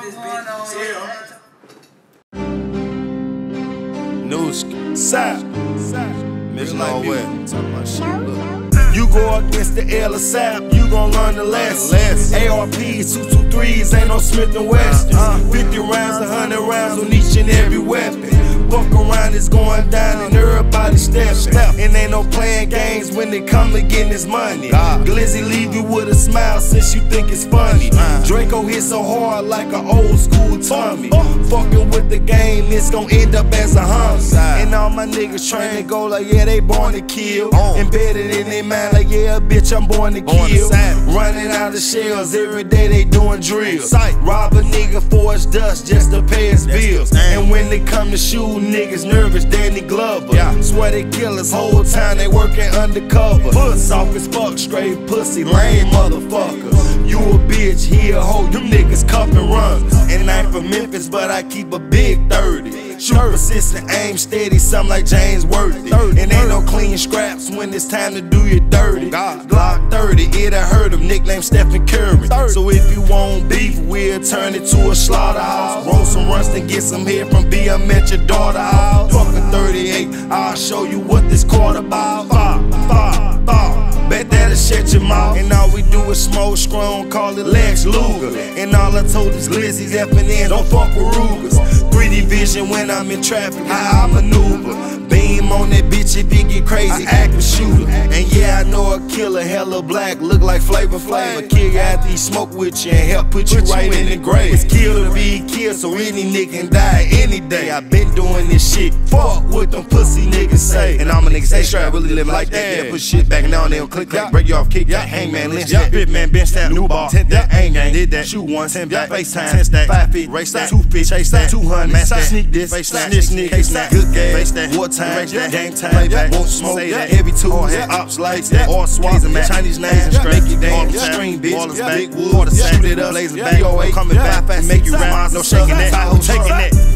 this bitch. Nuski, Sap, Miss Norway. You go against the L of Sap, you gon' learn the lesson. ARPs, 223s, ain't no Smith & Wesson. 50 rounds, 100 rounds on each and every weapon. Buck around, it's going down and everybody stepping. And ain't no playing games when it come to getting this money. Glizzy leave you with a smile since you think it's funny. Draco hit so hard like an old school Tommy. Fucking with the game, it's gon' end up as a homicide. And all my niggas train to go like, yeah, they born to kill. Embedded in their mind like, yeah, bitch, I'm born to kill. Running out of shells, every day they doing drills. Rob a nigga for his dust just to pay his bills. And when they come to shoot, niggas nervous, Danny Glover. Swear they kill us whole time, they working undercover. Soft as fuck, straight pussy, lame motherfuckers. You a bitch, he a hoe, them niggas cuff and runners. And I ain't from Memphis, but I keep a big 30. Shoot persistent, aim steady, something like James Worthy. And ain't no clean scraps when it's time to do your dirty. Glock 30, it'll hurt him, nickname Stephen Curry. So if you want beef, we'll turn it to a slaughterhouse. Roll some runs and get some head from BM at your daughter house. Fucking 38, I'll show you what this quarter about. Bet that'll shut your mouth. And all we do is smoke strong, call it Lex Luger. And all I told is Glizzy's F&N, don't fuck with Rugers. 3D vision when I'm in traffic, how I maneuver. Beam on that bitch if he get crazy, active shooter. And yeah, I know a killer, hella black, look like Flavor Flav. Kill you after he smoke with you and help put you right in the grave. It's kill to be killed, so any nigga can die any day. I been doing this shit, fuck what them pussy niggas say. And I'm a nigga stay straight, really live like that. Yeah, put shit back now and then, click, break you off, kick that, hangman, lynch that, Bitman, bench that, new ball, 10 that, ain't gang, did that, shoot one, 10 back, FaceTime, 10 stack, 5 feet, race that, 2 feet, chase that, 200, match that, sneak this, face that, snitch, case that, good game, face that, wartime, race that, game time, playback, won't smoke that, heavy tools, ops like that, all swats, Chinese names and straight, make you dance, stream, bitch, big wood, shoot it up, blaze it back, coming back, make you rap, no shaking that, taking that.